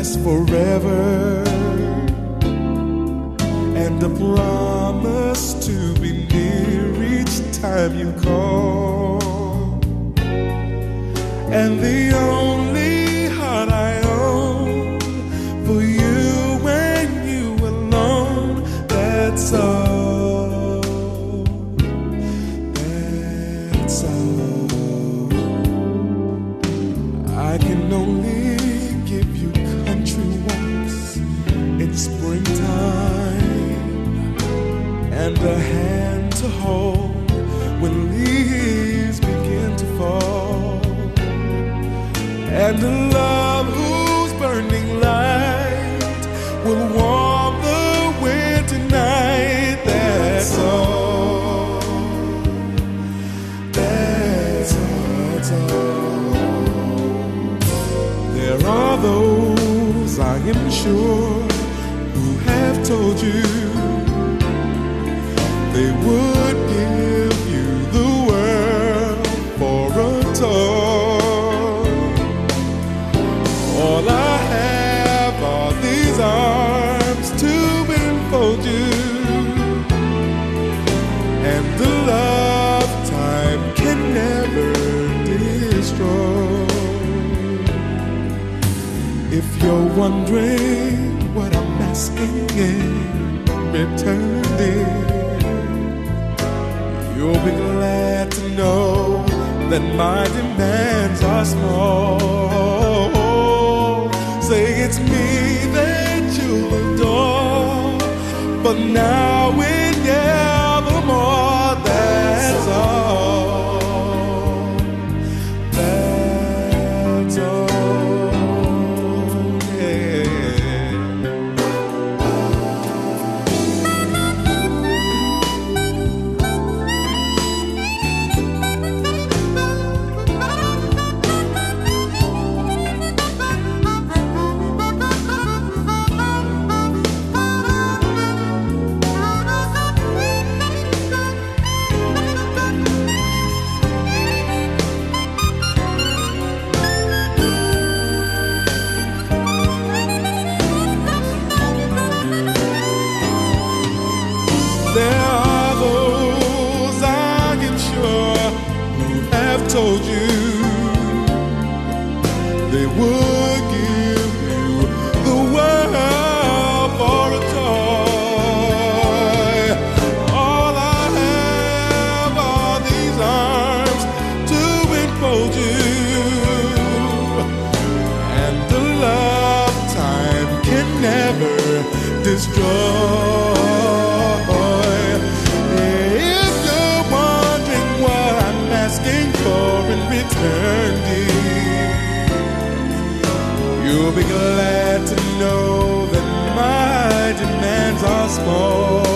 last forever, and a promise to be near each time you call. And the only heart I own for you when you alone, that's all, that's all. I can only give you country walks in springtime, and a hand to hold when leaves begin to fall, and a love whose burning light will warm the winter night. That's all, that's all. There are those, I am sure, who have told you they would give you the world for a toy. All I have are these arms to enfold you, and the love time can never destroy. If you're wondering what I'm asking in return, dear, you'll be glad to know that my demands are small. Say it's me that you'll adore, but now when you're the more, that's all, that's all. There are those, I am sure, who have told you they would give you the world for a toy. All I have are these arms to enfold you, and the love time can never destroy. In return, dear, you'll be glad to know that my demands are small.